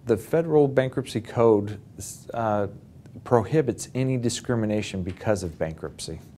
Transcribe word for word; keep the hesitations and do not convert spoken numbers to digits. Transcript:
The federal bankruptcy code uh, prohibits any discrimination because of bankruptcy.